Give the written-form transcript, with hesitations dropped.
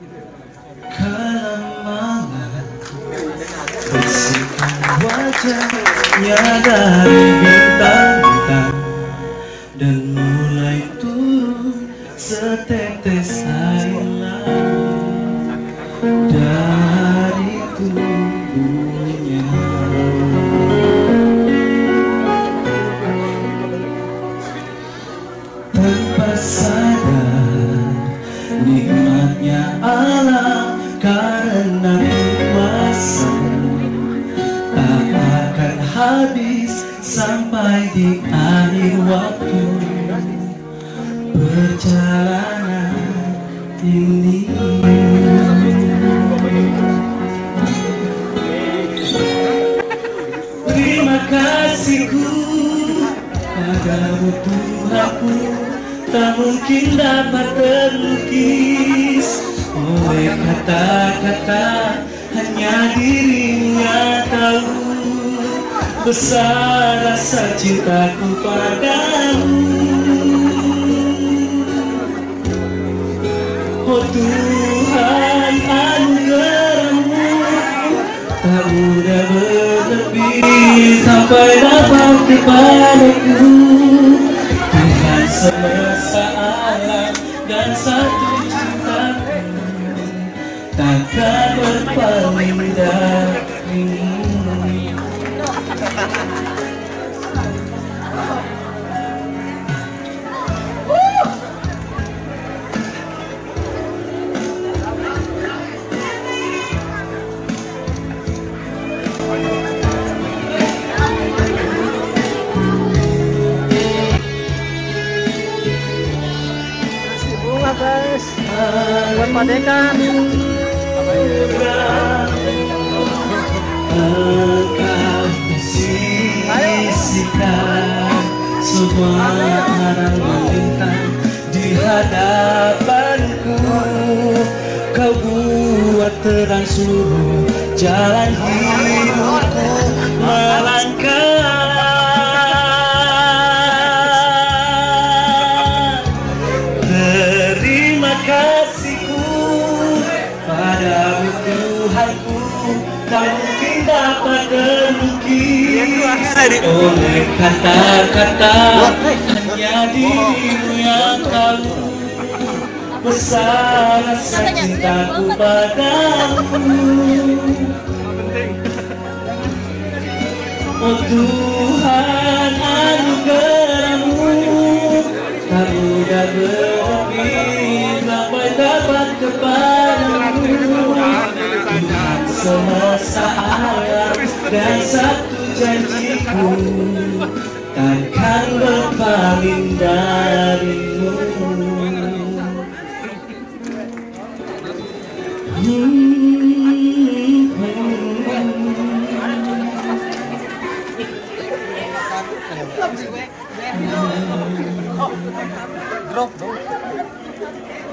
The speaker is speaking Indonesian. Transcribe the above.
Kelamangan bersihkan wajahnya dari bintang-bintang dan mulai turun setetes air langit dari tubuhnya. Tanpa sadar nikmatnya alam karena masa tak akan habis sampai di akhir waktu perjalanan ini. Terima kasihku padamu Tuhanku, tak mungkin dapat terlukis oleh kata-kata, hanya dirimu yang tahu besar rasa cintaku padamu. Oh Tuhan, anugerahmu tak mudah berlebih sampai dapat kepadaku. Tuhan semesta alam dan satu cintaku takkan berpaling darimu. Guys, buat padekan. Engkau sisihkan semua harang melintang di hadapanku. Kau buat terang seluruh jalan hidupku melangkah. Padamu Tuhanku, tak mungkin dapat terlukis oleh kata-kata, hanya dirimu yang tahu besar rasa cintaku padamu. Oh Tuhan, anugerahmu tak mudah berlebih sampai dapat kepadamu. Tuhan semesta alam dan satu janjiku takkan berpaling darimu. Drop.